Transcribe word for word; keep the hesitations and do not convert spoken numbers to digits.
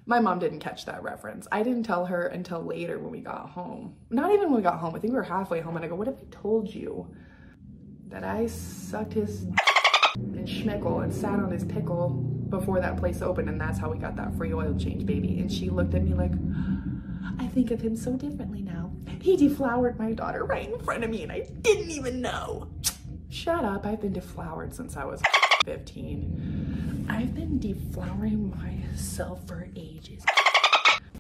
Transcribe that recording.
My mom didn't catch that reference. I didn't tell her until later when we got home. Not even when we got home. I think we were halfway home and I go, what if I told you that I sucked his and schmickle and sat on his pickle before that place opened, and that's how we got that free oil change, baby? And she looked at me like, I think of him so differently now. He deflowered my daughter right in front of me and I didn't even know. Shut up, I've been deflowered since I was fifteen. I've been deflowering myself for ages.